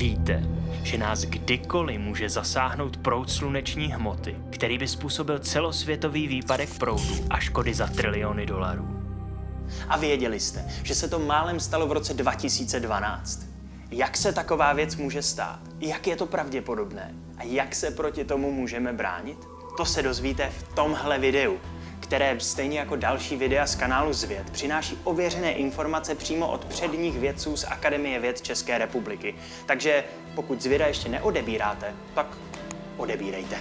Víte, že nás kdykoliv může zasáhnout proud sluneční hmoty, který by způsobil celosvětový výpadek proudu a škody za triliony dolarů. A věděli jste, že se to málem stalo v roce 2012? Jak se taková věc může stát? Jak je to pravděpodobné? A jak se proti tomu můžeme bránit? To se dozvíte v tomhle videu, které stejně jako další videa z kanálu Zvěd přináší ověřené informace přímo od předních vědců z Akademie věd České republiky. Takže pokud Zvěda ještě neodebíráte, tak odebírejte.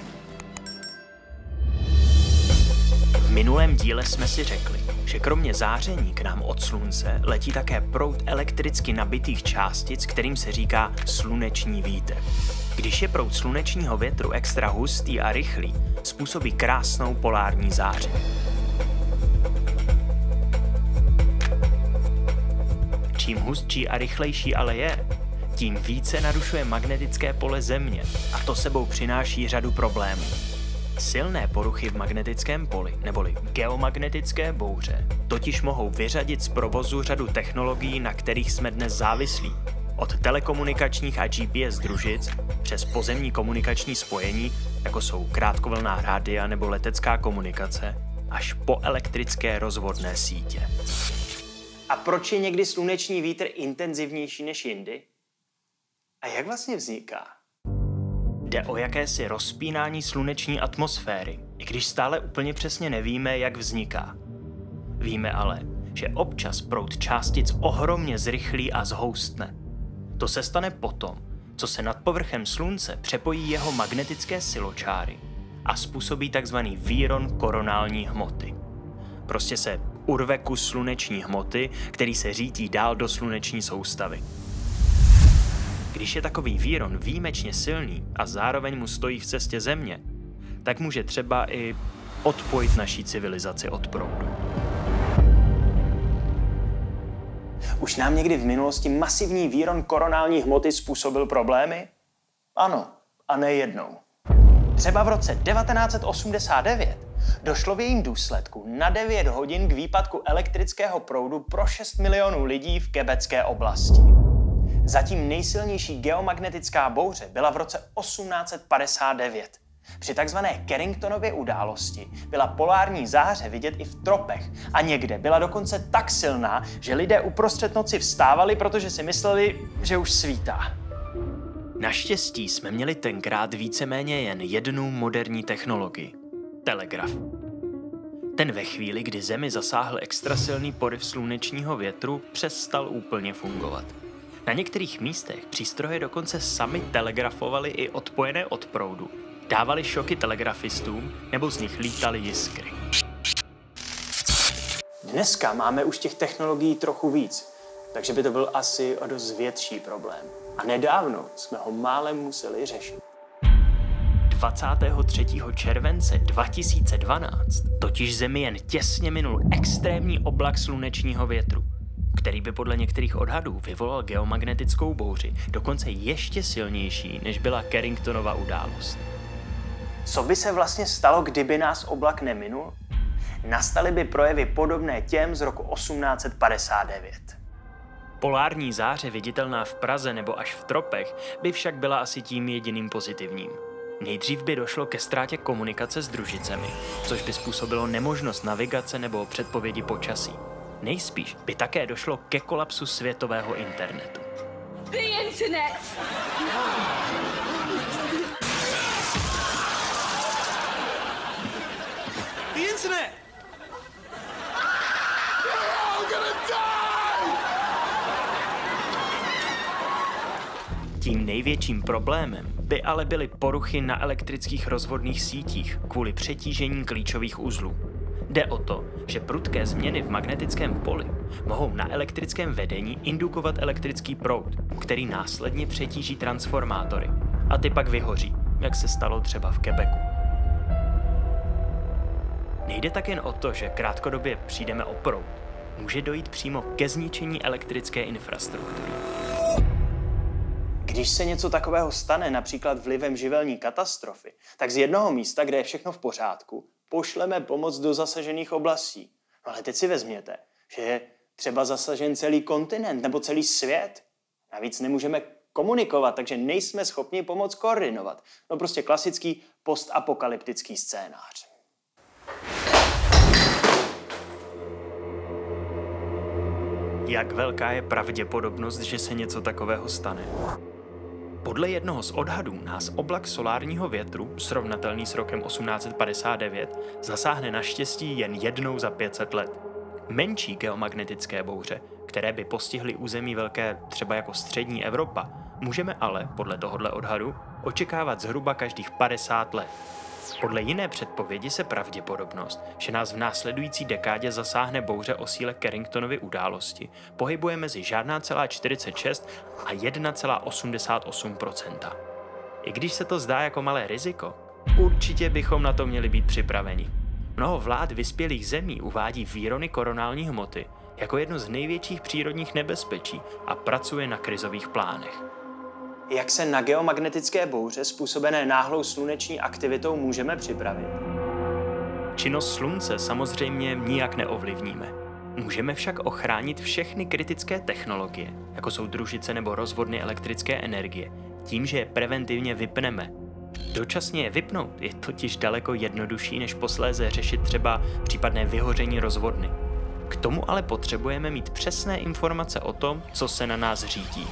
V minulém díle jsme si řekli, že kromě záření k nám od slunce letí také proud elektricky nabitých částic, kterým se říká sluneční vítr. Když je proud slunečního větru extra hustý a rychlý, způsobí krásnou polární záři. Čím hustší a rychlejší ale je, tím více narušuje magnetické pole Země a to sebou přináší řadu problémů. Silné poruchy v magnetickém poli, neboli geomagnetické bouře, totiž mohou vyřadit z provozu řadu technologií, na kterých jsme dnes závislí. Od telekomunikačních a GPS družic přes pozemní komunikační spojení, jako jsou krátkovlnná rádia nebo letecká komunikace, až po elektrické rozvodné sítě. A proč je někdy sluneční vítr intenzivnější než jindy? A jak vlastně vzniká? Jde o jakési rozpínání sluneční atmosféry, i když stále úplně přesně nevíme, jak vzniká. Víme ale, že občas proud částic ohromně zrychlí a zhoustne. To se stane potom, co se nad povrchem slunce přepojí jeho magnetické siločáry a způsobí tzv. Výron koronální hmoty. Prostě se urve kus sluneční hmoty, který se řítí dál do sluneční soustavy. Když je takový výron výjimečně silný a zároveň mu stojí v cestě Země, tak může třeba i odpojit naší civilizaci od proudu. Už nám někdy v minulosti masivní výron koronální hmoty způsobil problémy? Ano, a nejednou. Třeba v roce 1989 došlo v jejím důsledku na 9 hodin k výpadku elektrického proudu pro 6 milionů lidí v Quebecské oblasti. Zatím nejsilnější geomagnetická bouře byla v roce 1859. Při takzvané Carringtonově události byla polární záře vidět i v tropech a někde byla dokonce tak silná, že lidé uprostřed noci vstávali, protože si mysleli, že už svítá. Naštěstí jsme měli tenkrát víceméně jen jednu moderní technologii – telegraf. Ten ve chvíli, kdy Zemi zasáhl extrasilný poryv slunečního větru, přestal úplně fungovat. Na některých místech přístroje dokonce sami telegrafovali i odpojené od proudu, dávali šoky telegrafistům nebo z nich lítaly jiskry. Dneska máme už těch technologií trochu víc, takže by to byl asi o dost větší problém. A nedávno jsme ho málem museli řešit. 23. července 2012 totiž Zemi jen těsně minul extrémní oblak slunečního větru, který by podle některých odhadů vyvolal geomagnetickou bouři, dokonce ještě silnější, než byla Carringtonova událost. Co by se vlastně stalo, kdyby nás oblak neminul? Nastaly by projevy podobné těm z roku 1859. Polární záře viditelná v Praze nebo až v tropech by však byla asi tím jediným pozitivním. Nejdřív by došlo ke ztrátě komunikace s družicemi, což by způsobilo nemožnost navigace nebo předpovědi počasí. Nejspíš by také došlo ke kolapsu světového internetu. The internet! The internet! Tím největším problémem by ale byly poruchy na elektrických rozvodných sítích kvůli přetížení klíčových uzlů. Jde o to, že prudké změny v magnetickém poli mohou na elektrickém vedení indukovat elektrický proud, který následně přetíží transformátory a ty pak vyhoří, jak se stalo třeba v Quebecu. Nejde tak jen o to, že krátkodobě přijdeme o proud, může dojít přímo ke zničení elektrické infrastruktury. Když se něco takového stane, například vlivem živelní katastrofy, tak z jednoho místa, kde je všechno v pořádku, pošleme pomoc do zasažených oblastí. No ale teď si vezměte, že je třeba zasažen celý kontinent nebo celý svět. Navíc nemůžeme komunikovat, takže nejsme schopni pomoc koordinovat. No prostě klasický postapokalyptický scénář. Jak velká je pravděpodobnost, že se něco takového stane? Podle jednoho z odhadů nás oblak solárního větru, srovnatelný s rokem 1859, zasáhne naštěstí jen jednou za 500 let. Menší geomagnetické bouře, které by postihly území velké třeba jako střední Evropa, můžeme ale, podle tohohle odhadu, očekávat zhruba každých 50 let. Podle jiné předpovědi se pravděpodobnost, že nás v následující dekádě zasáhne bouře o síle Carringtonovy události, pohybuje mezi žádná celá 46 a 1,88%. I když se to zdá jako malé riziko, určitě bychom na to měli být připraveni. Mnoho vlád vyspělých zemí uvádí výrony koronální hmoty jako jedno z největších přírodních nebezpečí a pracuje na krizových plánech. Jak se na geomagnetické bouře způsobené náhlou sluneční aktivitou můžeme připravit? Činnost slunce samozřejmě nijak neovlivníme. Můžeme však ochránit všechny kritické technologie, jako jsou družice nebo rozvodny elektrické energie, tím, že je preventivně vypneme. Dočasně je vypnout je totiž daleko jednodušší, než posléze řešit třeba případné vyhoření rozvodny. K tomu ale potřebujeme mít přesné informace o tom, co se na nás řídí.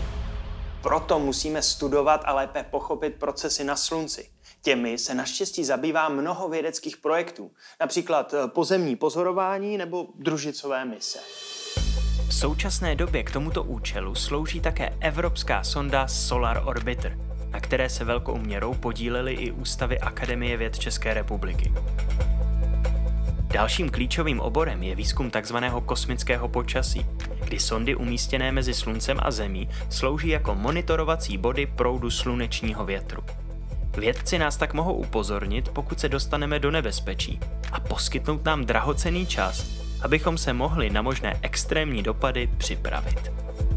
Proto musíme studovat a lépe pochopit procesy na slunci. Těmi se naštěstí zabývá mnoho vědeckých projektů, například pozemní pozorování nebo družicové mise. V současné době k tomuto účelu slouží také evropská sonda Solar Orbiter, na které se velkou měrou podílely i ústavy Akademie věd České republiky. Dalším klíčovým oborem je výzkum takzvaného kosmického počasí, kdy sondy umístěné mezi Sluncem a Zemí slouží jako monitorovací body proudu slunečního větru. Vědci nás tak mohou upozornit, pokud se dostaneme do nebezpečí, a poskytnout nám drahocenný čas, abychom se mohli na možné extrémní dopady připravit.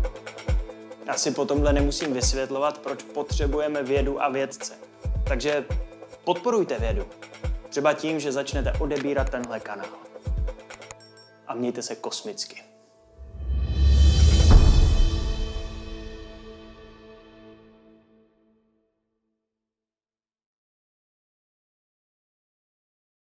Asi po tomhle nemusím vysvětlovat, proč potřebujeme vědu a vědce. Takže podporujte vědu. Třeba tím, že začnete odebírat tenhle kanál. A mějte se kosmicky.